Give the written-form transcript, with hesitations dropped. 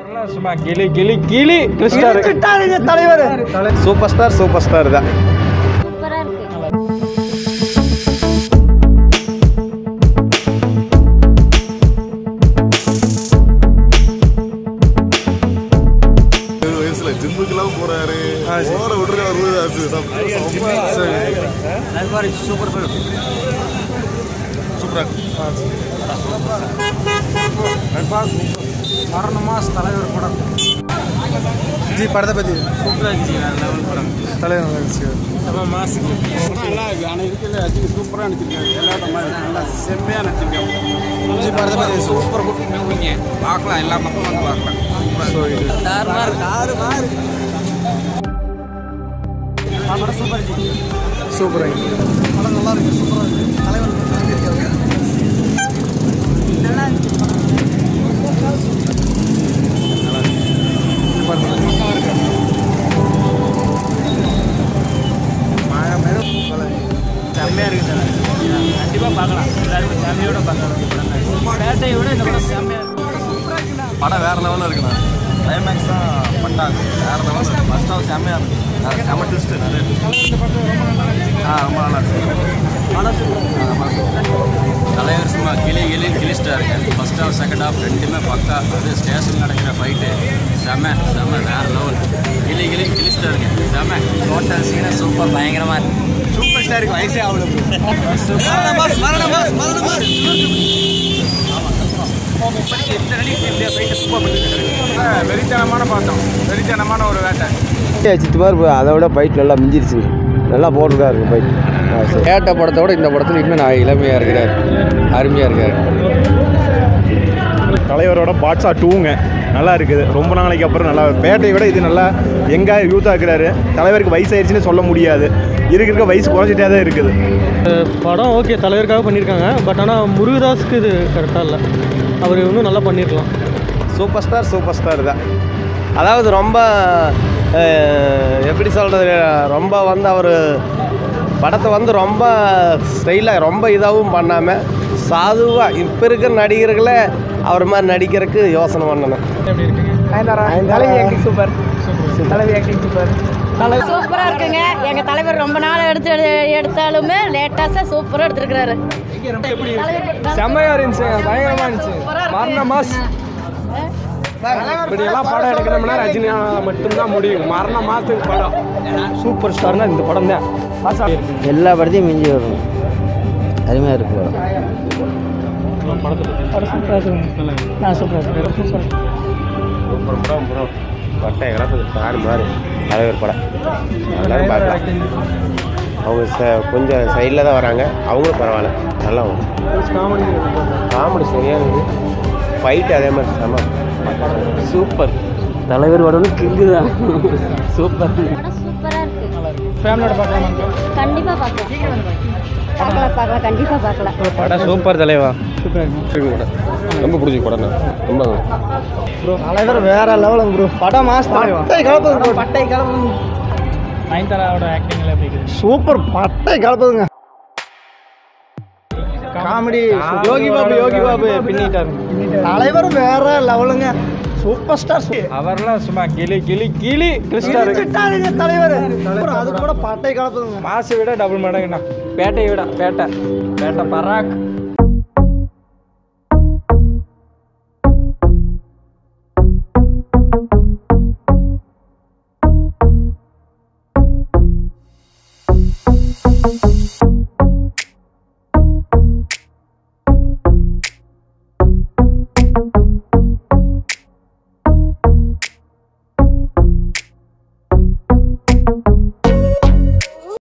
அவர்லாம் சும்மா கிளி கிளி கிளி தலைவர் சூப்பர் ஸ்டார் தான். சூப்பரா இருக்கு. வயசுல ஜிம்முக்கெல்லாம் போறாரு. போற விட்டுருக்காரு. மரணமாஸ் தலைவர் படம் ஜி படத்தை பத்தி சூப்பராக இருந்துச்சு. படம் தலைவர் நல்லா இருந்துச்சு. மாசுக்கு நல்லா இருக்கு. ஆனால் இருக்குல்ல அஜித் சூப்பராக நடிச்சிருக்காரு. எல்லாத்த மாதிரி நல்லா செம்மையாக நடிச்சிருக்காரு. ஜி படத்தை பத்தி சூப்பர் குட் பார்க்கலாம். எல்லா மக்களும் வந்து பார்க்கலாம். சூப்பராக படம் நல்லா இருக்கு. சூப்பராக இருக்கு. தலைவர் செம்மையாக இருக்குது சார். கண்டிப்பாக பார்க்கலாம். எல்லாருமே ஃபேமிலியோட பார்க்கலாம். பேட்டையை விட இந்த படம் செம்மையாக இருக்கு. படம் வேற லெவலில் இருக்குண்ணா. கிளைமேக்ஸ் தான் பண்ணாங்க. வேற லெவலில் ஃபர்ஸ்ட் ஹாஃப் செம்மையாக இருக்கு. செம்ம ட்விஸ்ட் நிறைய ரொம்ப நல்லா இருக்கு. தலைவர் சும்மா கிளிஸ்டாருங்க. ஃபர்ஸ்ட் ஹாஃப் செகண்ட் ஹாஃப் ரெண்டுமே பக்கா. அது ஸ்டேஷன் நடக்கிற ஃபைட்டு செம்ம வேற லெவல். கிளிஸ்டாருங்க செம்ம. டோட்டல் சீனை சூப்பர் பயங்கரமாக இருக்கு. சூப்பர் ஸ்டாருக்கு வயசே அவ்வளோ. வெறித்தனமான பார்த்தோம். வெறித்தனமான ஒரு வேட்டை. சித்துமார் அதை விட ஃபைட் நல்லா மிஞ்சிருச்சுங்க. நல்லா போட்டுருக்காரு ஃபைட். கேட்ட படத்தை விட இந்த படத்தில் இன்னும் நான் இளமையாக இருக்கிறார். அருமையாக இருக்கார். தலைவரோட பாட்ஸா 2ங்க நல்லா இருக்குது. ரொம்ப நாளைக்கு அப்புறம் நல்லா பேட்டையை விட இது நல்லா எங்கே யூத்தாக இருக்கிறாரு. தலைவருக்கு வயசு ஆயிடுச்சுன்னு சொல்ல முடியாது. இருக்க வயசு குறைஞ்சிட்டே தான் இருக்குது. படம் ஓகே தலைவருக்காக பண்ணியிருக்காங்க. பட் ஆனால் முருகதாஸுக்கு இது கரெக்டாக இல்லை. அவர் இன்னும் நல்லா பண்ணியிருக்கலாம். சூப்பர் ஸ்டார் தான். அதாவது ரொம்ப எப்படி சொல்கிறது, ரொம்ப வந்து அவர் படத்தை வந்து ரொம்ப ஸ்டைலாக ரொம்ப இதாகவும் பண்ணாமல் சாதுவாக இப்போ இருக்கிற நடிகர்களை அவர் மாதிரி நடிக்கிறதுக்கு யோசனை பண்ணணும். சூப்பரா இருக்குங்க. எங்க தலைவர் ரொம்ப நாள் எடுத்தாலுமே லேட்டஸ்டா சூப்பரா எடுத்துருக்காரு. செம்மையாக இருந்துச்சு. பயங்கரமாக இருந்துச்சு. மரணமாஸ் இப்படியெல்லாம் படம் எடுக்கணும்னா ரஜினியால் மட்டும்தான் முடியும். மரண மாதத்துக்கு படம் சூப்பர் ஸ்டார்னா இந்த படம் தான். எல்லா படத்தையும் மிஞ்சி வரும். அருமையாக இருக்கு சூப்பர் ப்ரோ. பட்டை கிளப்பு பாரு தலைவர் படம் எல்லாரும் பார்க்கலாம். அவங்க கொஞ்சம் சைடில் தான் வராங்க. அவங்களும் பரவாயில்ல நல்லா காமெடி சரியாக இருக்குது. ஃபைட்டு அதே மாதிரி செம சூப்பர். தலைவர் படம் கிங்கு தான். சூப்பர். சூப்பரா இருக்கு. ஃபேமிலியோட பார்க்கலாம். கண்டிப்பா பார்க்கலாம். கண்டிப்பா பார்க்கலாம். படம் சூப்பர் தலைவா. ரொம்ப பிடிச்சி படம். ரொம்ப தலைவர் வேற லெவலுங்க ப்ரோ. படம் மாஸ் தலைவா. பட்டை கலப்புங்க. நயன்தாராவோட ஆக்டிங்ல எப்படி இருக்கு? சூப்பர். பட்டை கலப்புங்க. காமெடி யோகி பாபு பின்னிட்டாரு. தலைவர் வேற லெவலுங்க. Super star. அவர்லாம் சும்மா கிளி தலைவர். அது கூட பட்டை கலப்புங்க. மாசை விட டபுள் மடங்குண்ணா. பேட்டையை விட பேட்டை பராக்.